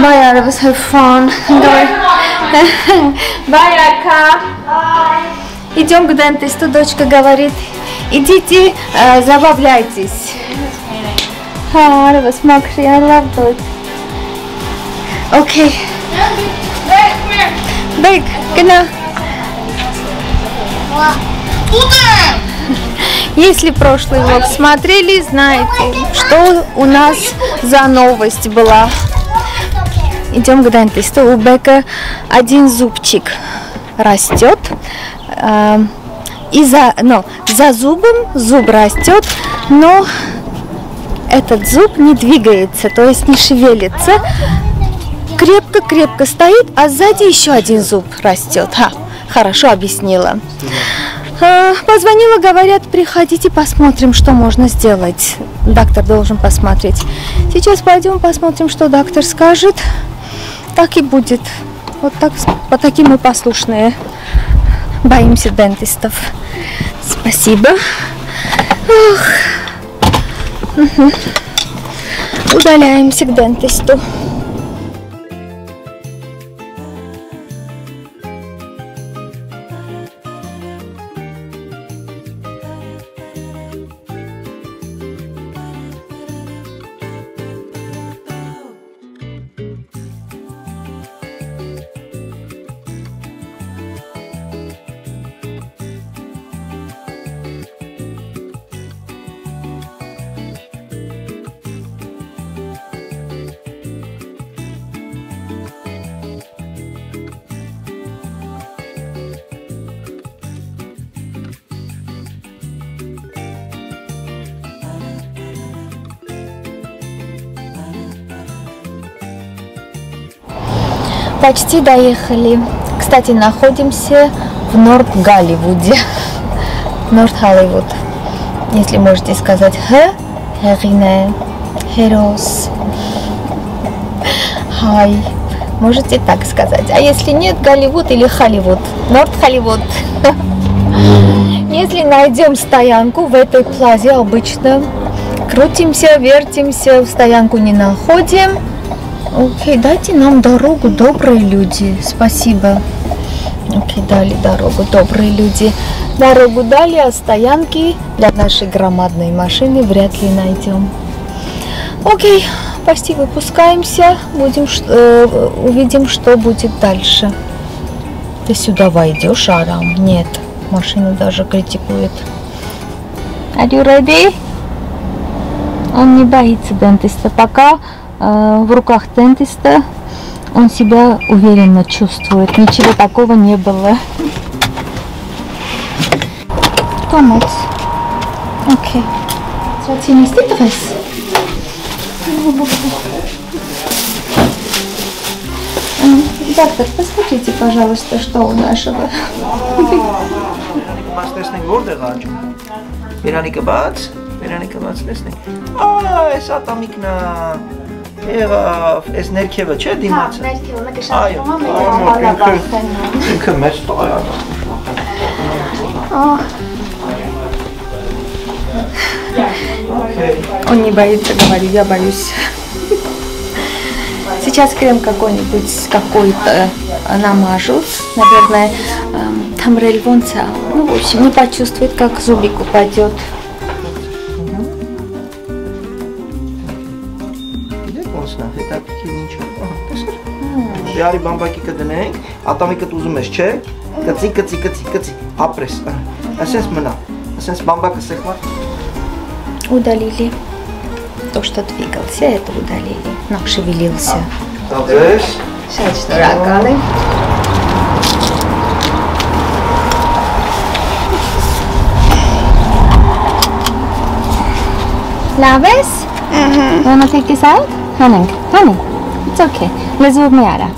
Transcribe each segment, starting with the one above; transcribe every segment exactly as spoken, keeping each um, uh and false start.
Bye, it was her phone. Bye, Ака. Идем к дентисту, дочка говорит. Идите, э, забавляйтесь. Ah, it was mokri, I loved it. Okay. Big, genau. Если прошлый влог смотрели, знаете, что у нас за новость была. Идем к дентисту. У Бека один зубчик растет. Э, и за, ну, за зубом зуб растет, но этот зуб не двигается, то есть не шевелится. Крепко-крепко стоит, а сзади еще один зуб растет. Ха, хорошо объяснила. Э, позвонила, говорят, приходите, посмотрим, что можно сделать. Доктор должен посмотреть. Сейчас пойдем посмотрим, что доктор скажет. Так и будет. Вот так, по таким мы послушные. Боимся дентистов. Спасибо. Ох. Угу. Удаляемся к дентисту. Почти доехали. Кстати, находимся в Норт-Голливуде. Норт-Голливуд. Если можете сказать Х, Херине, Херос, Хай. Можете так сказать. А если нет, Голливуд или Холливуд. Норт-Голливуд. Если найдем стоянку в этой плазе, обычно крутимся, вертимся, стоянку не находим. Окей, okay, дайте нам дорогу, добрые люди. Спасибо. Окей, okay, дали дорогу, добрые люди. Дорогу дали, а стоянки для нашей громадной машины вряд ли найдем. Окей, okay, почти выпускаемся. Будем, э, увидим, что будет дальше. Ты сюда войдешь, Арам? Нет, машину даже критикует. Are you ready? Он не боится дентиста. Пока в руках дентиста он себя уверенно чувствует. Ничего такого не было. Помочь. Окей. Зачем стресс? Доктор, посмотрите, пожалуйста, что у нашего. Вероника Бац, Вероника Бац, лесник. А, это атомикна. Ера, es nerkeva, че димаца? Nerkeva, me А, я. Инка место, а я. Он не боится, говорю, я боюсь. Сейчас крем какой-нибудь какой-то намажут, наверное, там рельвонца. Ну, в общем, не почувствует, как зубик упадет. Յարի բամբակի կդնենք, ատամիկը ուզում ես, չէ, կծի, կծի, կծի, կծի, ապրես, ասենց մնա, ասենց բամբակը սեղմա։ Удалили то, что двигался, это удалили, но шевелился. Добрես։ Շատ շնորհակալ եմ։ Լավ ես։ Ահա։ Wanna take this out? Հանենք, հանենք։ It's okay. Լեզվով մի արա։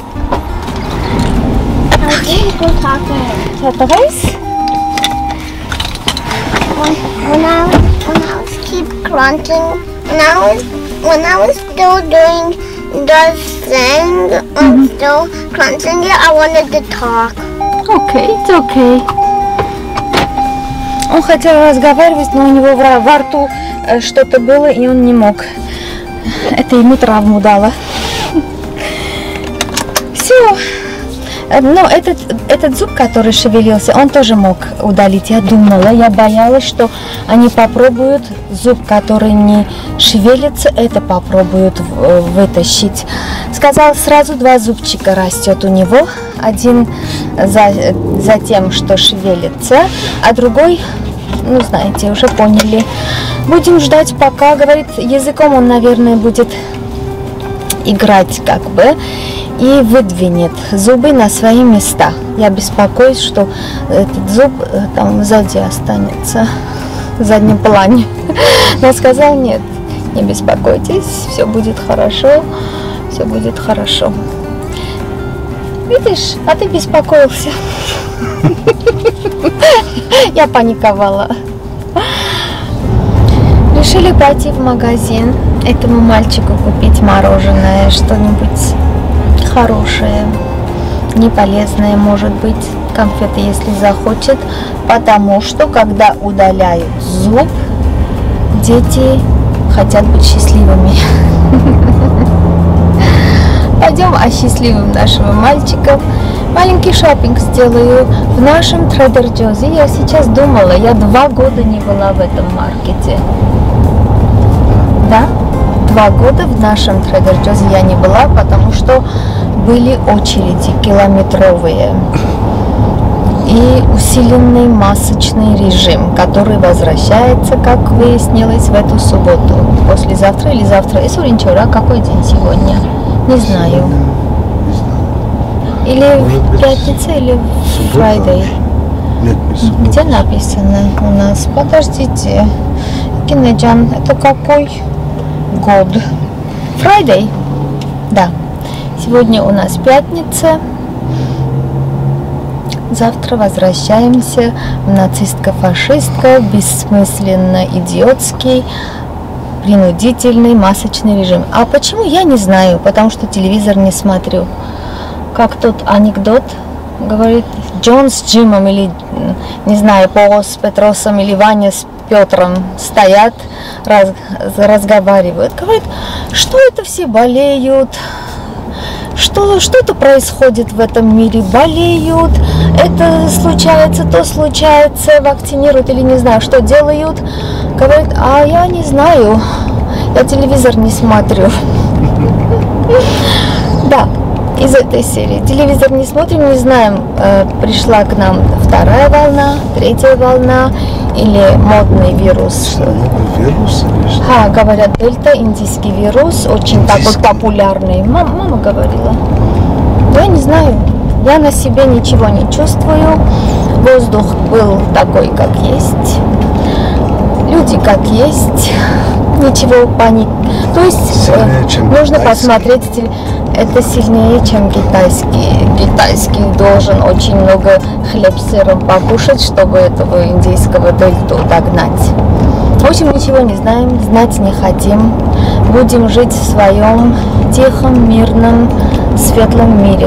What the face? When, when I was when I was keep crunching, when I was when I was still doing the thing, I'm Mm-hmm. still crunching it. I wanted to talk. Okay, it's okay. Он хотел разговаривать, но у него во рту что-то было, и он не мог. Это ему травму дало. Но этот, этот зуб, который шевелился, он тоже мог удалить. Я думала, я боялась, что они попробуют зуб, который не шевелится, это попробуют вытащить. Сказал, сразу два зубчика растет у него. Один за, за тем, что шевелится, а другой, ну знаете, уже поняли. Будем ждать пока, говорит, языком он, наверное, будет играть как бы и выдвинет зубы на свои места. Я беспокоюсь, что этот зуб там сзади останется, в заднем плане. Но сказал, нет, не беспокойтесь, все будет хорошо, все будет хорошо. Видишь, а ты беспокоился. Я паниковала. Решили пойти в магазин, этому мальчику купить мороженое, что-нибудь хорошее, не полезное, может быть, конфеты, если захочет, потому что, когда удаляют зуб, дети хотят быть счастливыми. Пойдем осчастливим нашего мальчика. Маленький шопинг сделаю в нашем Trader Joe's. Я сейчас думала, я два года не была в этом маркете. Да, два года в нашем Trader Joe's я не была, потому что были очереди километровые и усиленный масочный режим, который возвращается, как выяснилось, в эту субботу. Послезавтра или завтра. И Суринчура, какой день сегодня? Не знаю. Или пятница, или Friday. Нет, не Где написано у нас? Подождите. Кинеджан, это какой год? Friday? Да. Сегодня у нас пятница. Завтра возвращаемся в нацистско-фашистско, бессмысленно идиотский, принудительный масочный режим. А почему, я не знаю, потому что телевизор не смотрю. Как тот анекдот говорит, Джон с Джимом или, не знаю, Пол с Петросом или Ваня с Петром стоят, раз, разговаривают. Говорит, что это все болеют, что, что-то происходит в этом мире, болеют, это случается, то случается, вакцинируют или не знаю, что делают. Говорит, а я не знаю, я телевизор не смотрю. Да. Из этой серии. Телевизор не смотрим, не знаем, э, пришла к нам вторая волна, третья волна или модный вирус. Вирус или что? А, говорят, дельта, индийский вирус, очень индийский. Такой популярный. Мама, мама говорила. Я не знаю, я на себе ничего не чувствую. Воздух был такой, как есть. Люди как есть. Ничего паник. То есть сильнее, чем нужно китайский. Посмотреть. Это сильнее, чем китайский. Китайский должен очень много хлеб с сыром покушать, чтобы этого индийского дельту догнать. В общем, ничего не знаем, знать не хотим. Будем жить в своем тихом, мирном, светлом мире.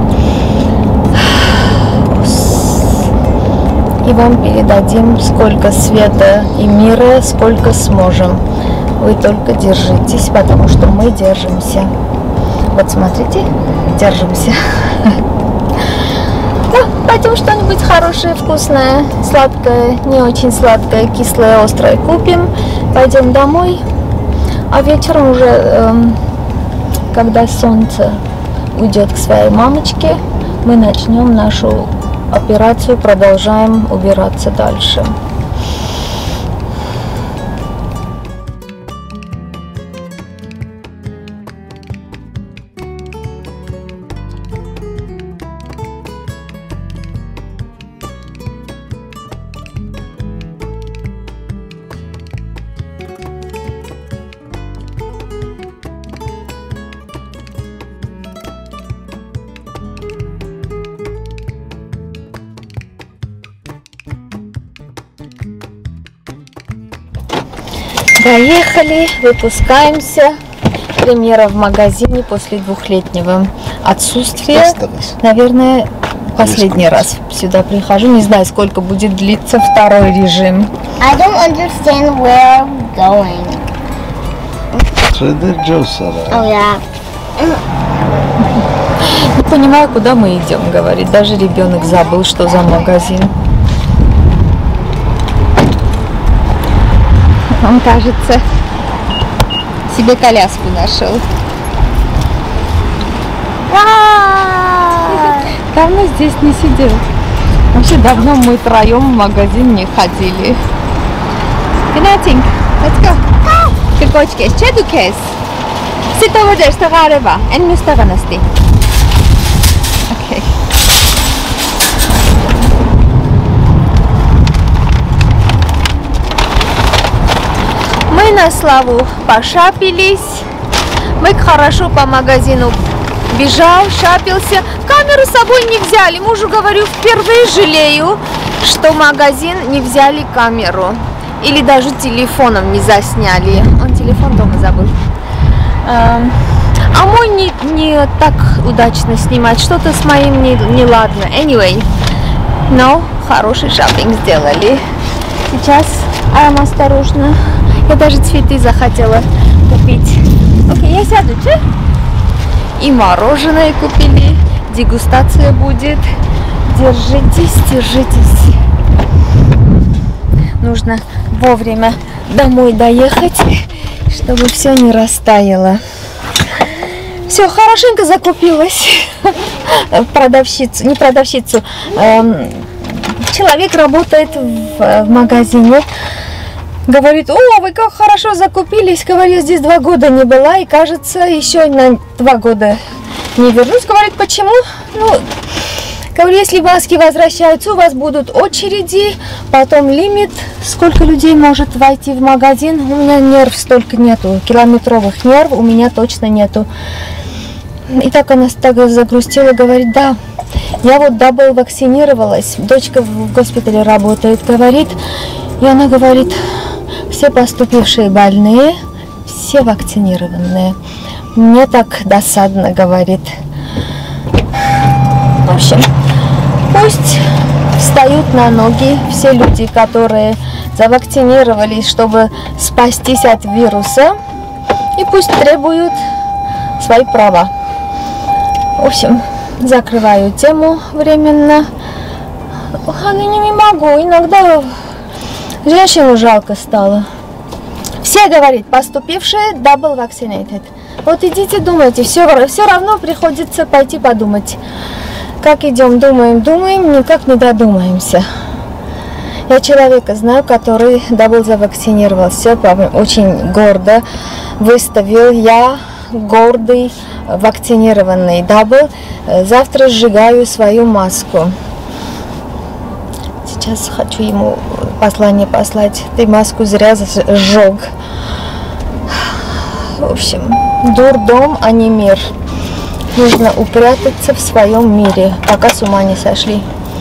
И вам передадим сколько света и мира, сколько сможем. Вы только держитесь, потому что мы держимся. Вот смотрите, держимся. Ну, пойдем что-нибудь хорошее, вкусное, сладкое, не очень сладкое, кислое, острое купим. Пойдем домой. А вечером уже, эм, когда солнце уйдет к своей мамочке, мы начнем нашу операцию, продолжаем убираться дальше. Доехали, выпускаемся. Премьера в магазине после двухлетнего отсутствия. Наверное, последний раз сюда прихожу. Не знаю, сколько будет длиться второй режим. I don't understand where we're going. Trader Joe's. Oh yeah. Не понимаю, куда мы идем, говорит. Даже ребенок забыл, что за магазин. Он, кажется, себе коляску нашел. Давно здесь не сидел. Вообще давно мы втроем в магазин не ходили. Геннадий, let's go. Киркочки, что ты кես? Sit over there, что гарева. Эн мюстаганасти. Окей. Мы на славу пошапились. Мы хорошо по магазину бежал, шапился. Камеру с собой не взяли. Мужу говорю, впервые жалею, что в магазин не взяли камеру. Или даже телефоном не засняли. Он телефон дома забыл. А мой не, не так удачно снимать. Что-то с моим не, не ладно. Anyway. Но хороший шопинг сделали. Сейчас Арам осторожно. Я даже цветы захотела купить. Окей, я сяду, че? И мороженое купили. Дегустация будет. Держитесь, держитесь. Нужно вовремя домой доехать, чтобы все не растаяло. Все, хорошенько закупилась. Продавщицу, не продавщицу. Эм, человек работает в, в магазине. Говорит, о, вы как хорошо закупились. Говорю, здесь два года не была. И кажется, еще на два года не вернусь. Говорит, почему? Ну, говорю, если маски возвращаются, у вас будут очереди, потом лимит, сколько людей может войти в магазин. У меня нерв столько нету, километровых нерв у меня точно нету. И так она так загрустила, говорит, да, я вот дабл вакцинировалась, дочка в госпитале работает, говорит, и она говорит, все поступившие больные, все вакцинированные. Мне так досадно, говорит. В общем, пусть встают на ноги все люди, которые завакцинировались, чтобы спастись от вируса, и пусть требуют свои права. В общем, закрываю тему временно. А ну не могу, иногда женщину жалко стало. Все, говорит, поступившие double vaccinated. Вот идите думайте, все, все равно приходится пойти подумать. Как идем, думаем, думаем, никак не додумаемся. Я человека знаю, который дабл завакцинировался, очень гордо выставил. Я гордый, вакцинированный дабл. Завтра сжигаю свою маску. Сейчас хочу ему послание послать. Ты маску зря сжег. В общем, дурдом, а не мир. Нужно упрятаться в своем мире, пока с ума не сошли.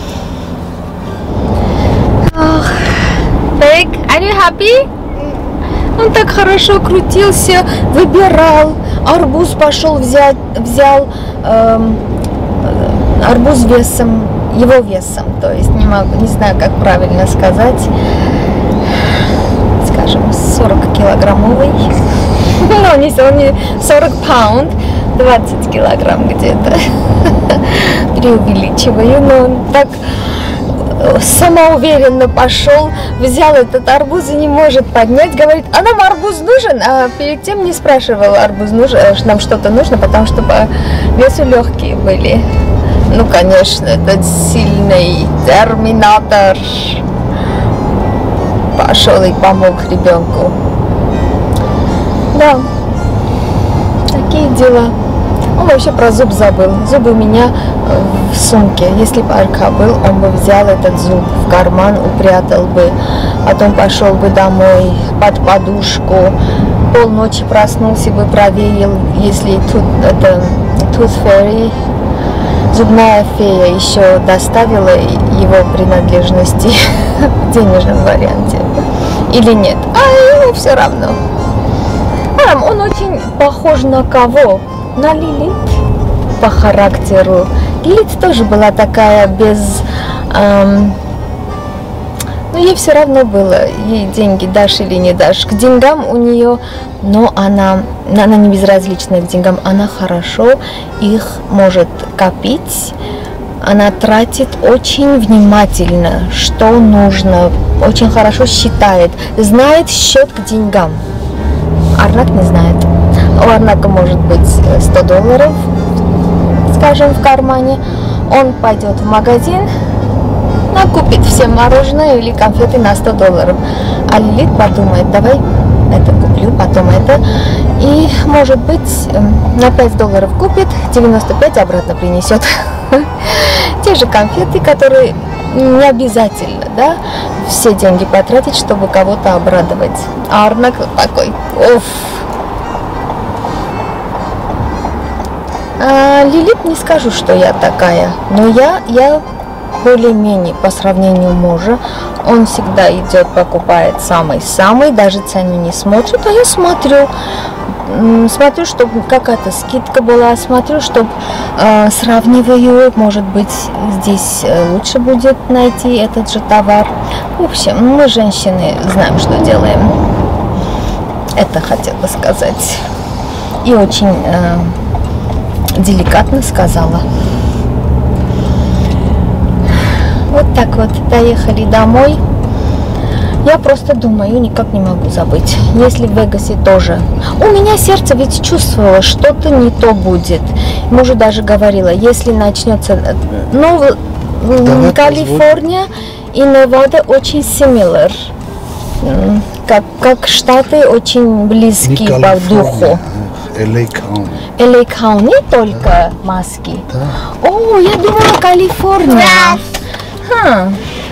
Ох, Бэг, are you happy? Он так хорошо крутился, выбирал. Арбуз пошел взять, взял эм, арбуз весом, его весом, то есть не могу, не знаю, как правильно сказать, скажем, сорок килограммовый. Ну, не сорок паунд, двадцать килограмм где-то. Преувеличиваю, но он так самоуверенно пошел, взял этот арбуз и не может поднять. Говорит, а нам арбуз нужен? А перед тем не спрашивал, арбуз нужен, нам что-то нужно, потому что по весу легкие были. Ну, конечно, этот сильный терминатор пошел и помог ребенку. Да, такие дела. Он вообще про зуб забыл. Зуб у меня в сумке. Если бы Арка был, он бы взял этот зуб в карман, упрятал бы. Потом пошел бы домой под подушку. Полночи проснулся бы, проверил, если тут это Tooth Fairy, зубная фея, еще доставила его принадлежности в денежном варианте. Или нет. А ему все равно. А, он очень похож на кого? На Лилит по характеру. Лилит тоже была такая без, эм, Но ей все равно было, ей деньги дашь или не дашь. К деньгам у нее, но она, она не безразлична к деньгам, она хорошо их может копить. Она тратит очень внимательно, что нужно, очень хорошо считает, знает счет к деньгам. Арнак не знает. У Арнака может быть сто долларов, скажем, в кармане. Он пойдет в магазин, купит все мороженое или конфеты на сто долларов. А Лилит подумает, давай это куплю, потом это. И, может быть, на пять долларов купит, девяносто пять обратно принесет. Те же конфеты, которые не обязательно, да, все деньги потратить, чтобы кого-то обрадовать. А Арнак такой, оф. А Лилит не скажу, что я такая, но я, я более-менее по сравнению мужа. Он всегда идет, покупает самый-самый, даже цену не смотрит, а я смотрю. Смотрю, чтобы какая-то скидка была, смотрю, чтобы э, сравниваю, может быть, здесь лучше будет найти этот же товар. В общем, мы, женщины, знаем, что делаем. Это хотела сказать. И очень э, деликатно сказала. Вот так вот доехали домой. Я просто думаю, никак не могу забыть. Если в Вегасе тоже. У меня сердце ведь чувствовало, что-то не то будет. Мужу даже говорила, если начнется... Ну, Давай Калифорния и Невада очень similar. Как, как штаты очень близки по духу. эл эй County. эл эй County, не только маски. Да. О, я думала Калифорния. Ха.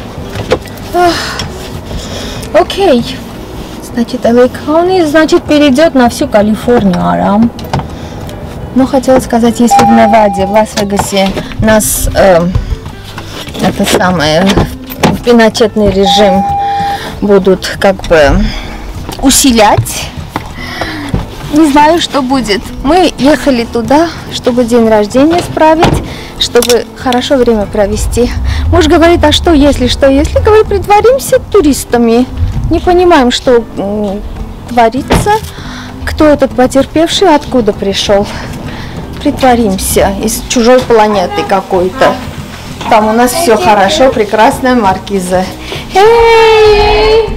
Окей. Значит, эл эй County, значит, перейдет на всю Калифорнию, Арам. Но хотела сказать, если в Неваде, в Лас-Вегасе нас э, это самое, в пиночетный режим будут как бы усилять, не знаю, что будет. Мы ехали туда, чтобы день рождения справить, чтобы хорошо время провести. Муж говорит, а что если, что если? Говорит, притворимся туристами. Не понимаем, что м, творится, кто этот потерпевший, откуда пришел. Притворимся из чужой планеты какой-то. Там у нас все хорошо, прекрасная маркиза. Hey!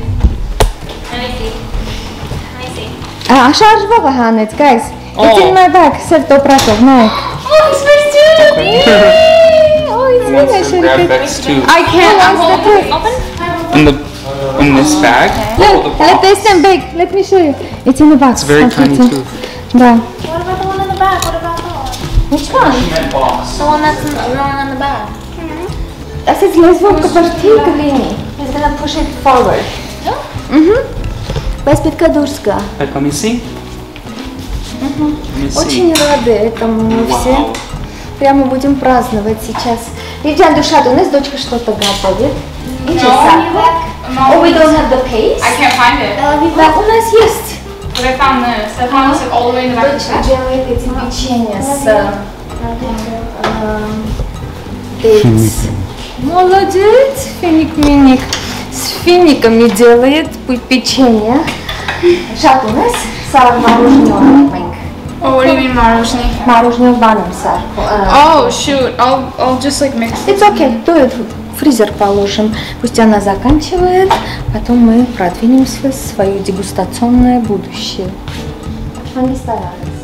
А, шаржва ваганец, guys. It's in my bag, сто процентов, no. Oh, it's my student! Oh, it's Want really some grab nice. bags too. I can't, I'm In the in this bag. Look, let this one big. Let me show you. It's in the box. It's very tiny Смотрите. too. Да. What about the one in the back? What about that? Which one? The one that's in, the one in the back. Das ist лезвонка particularly. He's gonna push it forward. Mhm. Без петкадурска. Let me see. Let me see. Очень рады этому мы все. Прямо будем праздновать сейчас. Видите, Андюшат, у нас дочка что-то готовит. Видите, Oh, we don't have the paste? I can't find it. Да, у нас есть. But I found this. I found this like all the way in the back of the Дочка bag. делает эти печенья с dates. Молодец, финик-миник. С финиками делает печенье. Шат у нас сар мороженого. Oh, what do you mean, мороженое? Мороженое баном сар. Oh, shoot. I'll, I'll just like mix it. It's okay, do it. В фризер положим. Пусть она заканчивает. Потом мы продвинемся в свое дегустационное будущее. Они стараются.